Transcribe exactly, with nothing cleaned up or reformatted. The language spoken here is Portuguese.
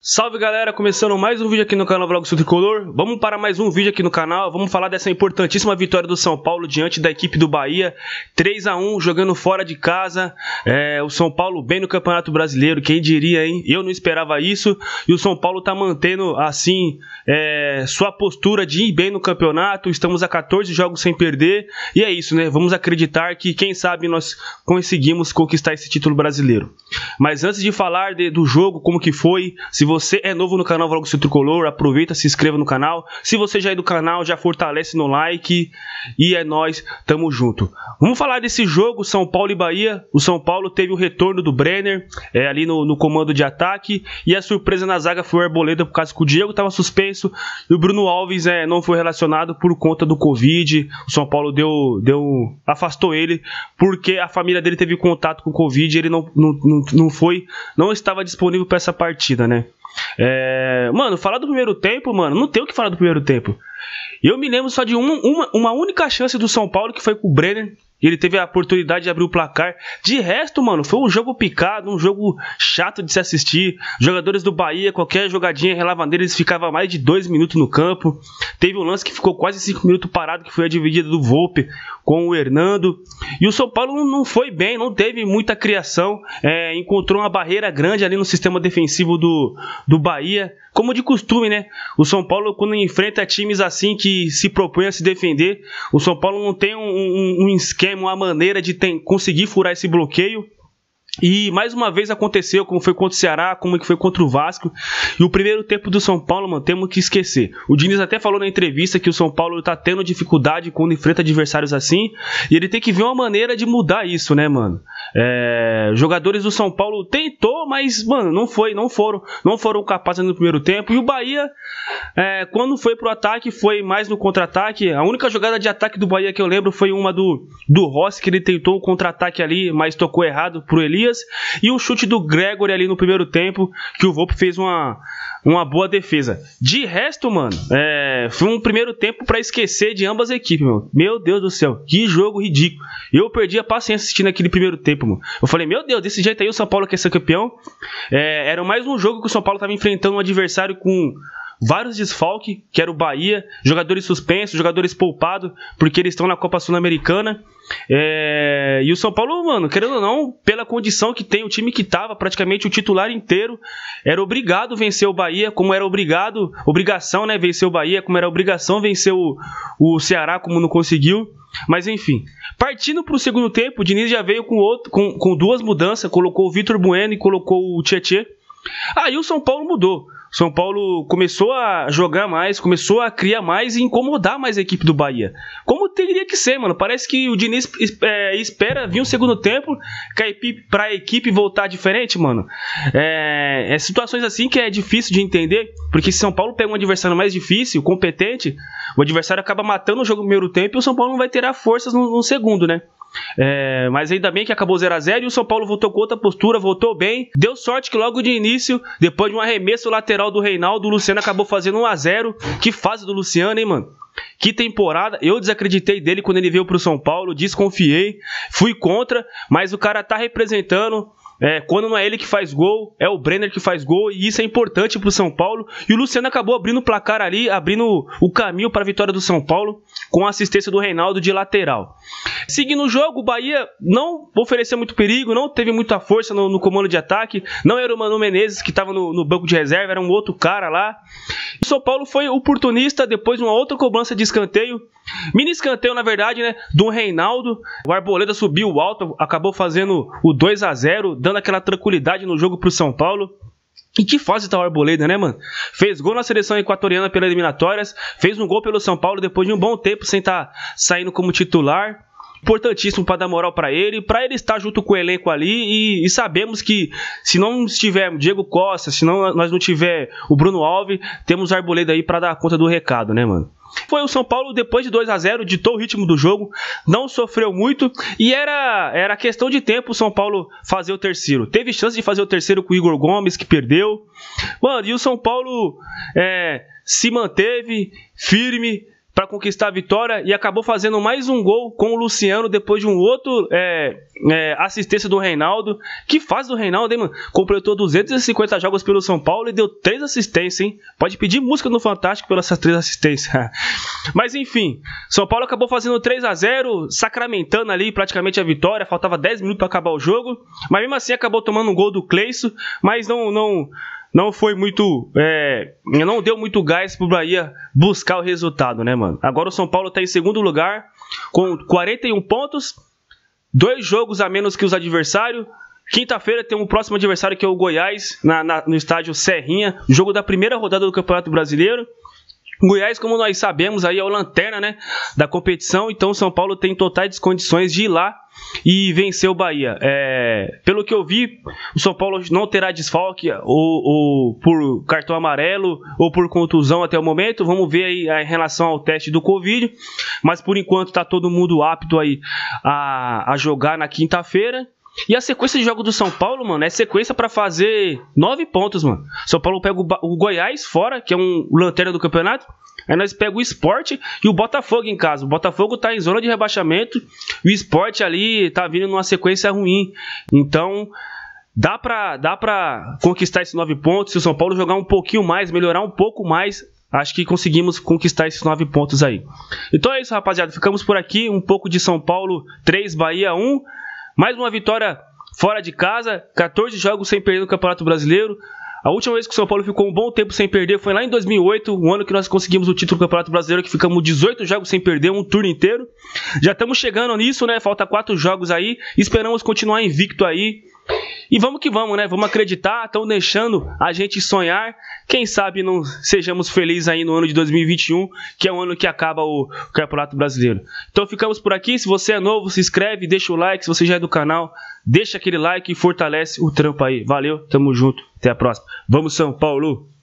Salve galera, começando mais um vídeo aqui no canal Vlog Sul Tricolor. Vamos para mais um vídeo aqui no canal. Vamos falar dessa importantíssima vitória do São Paulo diante da equipe do Bahia, três a um, jogando fora de casa. é, O São Paulo bem no Campeonato Brasileiro, quem diria, hein? Eu não esperava isso. E o São Paulo tá mantendo assim é, sua postura de ir bem no campeonato. Estamos a quatorze jogos sem perder. E é isso, né? Vamos acreditar que quem sabe nós conseguimos conquistar esse título brasileiro. Mas antes de falar de, do jogo, como que foi, se você Se você é novo no canal Vlog Sul Tricolor, aproveita, se inscreva no canal. Se você já é do canal, já fortalece no like. E é nóis, tamo junto. Vamos falar desse jogo, São Paulo e Bahia. O São Paulo teve o retorno do Brenner é, ali no, no comando de ataque. E a surpresa na zaga foi o Arboleda, por causa que o Diego estava suspenso. E o Bruno Alves é, não foi relacionado por conta do Covid. O São Paulo deu, deu, afastou ele porque a família dele teve contato com o Covid. E ele não, não, não, não, foi, não estava disponível para essa partida, né? É, mano, falar do primeiro tempo, mano, não tem o que falar do primeiro tempo. Eu me lembro só de uma, uma, uma única chance do São Paulo, que foi com o Brenner. Ele teve a oportunidade de abrir o placar. De resto, mano, foi um jogo picado, um jogo chato de se assistir. Jogadores do Bahia, qualquer jogadinha relava nele, eles ficavam mais de dois minutos no campo. Teve um lance que ficou quase cinco minutos parado, que foi a dividida do Volpe com o Hernando. E o São Paulo não foi bem, não teve muita criação. É, encontrou uma barreira grande ali no sistema defensivo do, do Bahia. Como de costume, né? O São Paulo, quando enfrenta times assim que se propõem a se defender, o São Paulo não tem um, um, um esquema, uma maneira de tem, conseguir furar esse bloqueio. E mais uma vez aconteceu, como foi contra o Ceará, como foi contra o Vasco. E o primeiro tempo do São Paulo, mano, temos que esquecer. O Diniz até falou na entrevista que o São Paulo tá tendo dificuldade quando enfrenta adversários assim. E ele tem que ver uma maneira de mudar isso, né, mano? É, jogadores do São Paulo tentou, mas, mano, não foi, não foram, não foram capazes no primeiro tempo. E o Bahia, é, quando foi pro ataque, foi mais no contra-ataque. A única jogada de ataque do Bahia que eu lembro foi uma do, do Rossi, que ele tentou o contra-ataque ali, mas tocou errado pro Elias. E um chute do Gregory ali no primeiro tempo, que o Volpe fez uma, uma boa defesa. De resto, mano, é, foi um primeiro tempo pra esquecer de ambas as equipes, meu. Meu Deus do céu, que jogo ridículo. Eu perdi a paciência assistindo aquele primeiro tempo, mano. Eu falei, meu Deus, desse jeito aí o São Paulo quer ser campeão. É, era mais um jogo que o São Paulo tava enfrentando um adversário com vários desfalques, que era o Bahia, jogadores suspensos, jogadores poupados, porque eles estão na Copa Sul-Americana. É... E o São Paulo, mano, querendo ou não, pela condição que tem, o time que tava, praticamente o titular inteiro, era obrigado a vencer o Bahia, como era obrigado, obrigação, né, vencer o Bahia, como era obrigação vencer o, o Ceará, como não conseguiu. Mas enfim, partindo para o segundo tempo, o Diniz já veio com, outro, com, com duas mudanças, colocou o Vitor Bueno e colocou o Tietê. Aí o São Paulo mudou. São Paulo começou a jogar mais, começou a criar mais e incomodar mais a equipe do Bahia. Como teria que ser, mano? Parece que o Diniz é, espera vir um segundo tempo para a equipe voltar diferente, mano. É, é situações assim que é difícil de entender, porque se São Paulo pega um adversário mais difícil, competente, o adversário acaba matando o jogo no primeiro tempo e o São Paulo não vai ter forças no, no segundo, né? É, mas ainda bem que acabou zero a zero e o São Paulo voltou com outra postura, voltou bem. Deu sorte que logo de início, depois de um arremesso lateral do Reinaldo, o Luciano acabou fazendo um a zero. Que fase do Luciano, hein, mano? Que temporada. Eu desacreditei dele quando ele veio pro São Paulo, desconfiei, fui contra, mas o cara tá representando. É, quando não é ele que faz gol, é o Brenner que faz gol, e isso é importante pro São Paulo. E o Luciano acabou abrindo o placar ali, abrindo o caminho para a vitória do São Paulo, com a assistência do Reinaldo de lateral. Seguindo o jogo, o Bahia não ofereceu muito perigo, não teve muita força no, no comando de ataque. Não era o Mano Menezes que estava no, no banco de reserva, era um outro cara lá. O São Paulo foi oportunista depois de uma outra cobrança de escanteio. Mini escanteio, na verdade, né, do Reinaldo. O Arboleda subiu alto, acabou fazendo o dois a zero, dando aquela tranquilidade no jogo pro São Paulo. E que fase tá o Arboleda, né, mano? Fez gol na seleção equatoriana pelas eliminatórias, fez um gol pelo São Paulo depois de um bom tempo sem estar saindo como titular. Importantíssimo para dar moral para ele, para ele estar junto com o elenco ali, e, e sabemos que se não estiver Diego Costa, se não, nós não tiver o Bruno Alves, temos o Arboleda aí para dar conta do recado, né, mano? Foi o São Paulo, depois de dois a zero, ditou o ritmo do jogo, não sofreu muito, e era, era questão de tempo o São Paulo fazer o terceiro. Teve chance de fazer o terceiro com o Igor Gomes, que perdeu. Mano, e o São Paulo é, se manteve firme, para conquistar a vitória e acabou fazendo mais um gol com o Luciano depois de um outro é, é, assistência do Reinaldo. Que fase do Reinaldo, hein, mano? Completou duzentos e cinquenta jogos pelo São Paulo e deu três assistências, hein? Pode pedir música no Fantástico pelas três assistências. Mas enfim, São Paulo acabou fazendo três a zero, sacramentando ali praticamente a vitória. Faltava dez minutos para acabar o jogo, mas mesmo assim acabou tomando um gol do Cleison, mas não... não Não foi muito. É, não deu muito gás pro Bahia buscar o resultado, né, mano? Agora o São Paulo tá em segundo lugar, com quarenta e um pontos, dois jogos a menos que os adversários. Quinta-feira tem um próximo adversário que é o Goiás, na, na, no estádio Serrinha, jogo da primeira rodada do Campeonato Brasileiro. Goiás, como nós sabemos, aí é o lanterna, né, da competição, então o São Paulo tem totais condições de ir lá e vencer o Bahia. É, pelo que eu vi, o São Paulo não terá desfalque ou, ou por cartão amarelo ou por contusão até o momento. Vamos ver aí em relação ao teste do Covid, mas por enquanto está todo mundo apto aí a, a jogar na quinta-feira. E a sequência de jogos do São Paulo, mano, é sequência pra fazer nove pontos, mano. São Paulo pega o, o Goiás fora, que é um lanterna do campeonato. Aí nós pega o Sport e o Botafogo em casa. O Botafogo tá em zona de rebaixamento. O Sport ali tá vindo numa sequência ruim. Então, dá pra, dá pra conquistar esses nove pontos. Se o São Paulo jogar um pouquinho mais, melhorar um pouco mais, acho que conseguimos conquistar esses nove pontos aí. Então é isso, rapaziada. Ficamos por aqui. Um pouco de São Paulo três, Bahia um. Mais uma vitória fora de casa, quatorze jogos sem perder no Campeonato Brasileiro. A última vez que o São Paulo ficou um bom tempo sem perder foi lá em dois mil e oito, o ano que nós conseguimos o título do Campeonato Brasileiro, que ficamos dezoito jogos sem perder, um turno inteiro. Já estamos chegando nisso, né? Falta quatro jogos aí, esperamos continuar invicto aí. E vamos que vamos, né? Vamos acreditar, estão deixando a gente sonhar. Quem sabe não sejamos felizes aí no ano de dois mil e vinte e um, que é o ano que acaba o Campeonato Brasileiro. Então ficamos por aqui. Se você é novo, se inscreve, deixa o like. Se você já é do canal, deixa aquele like e fortalece o trampo aí. Valeu, tamo junto. Até a próxima. Vamos, São Paulo!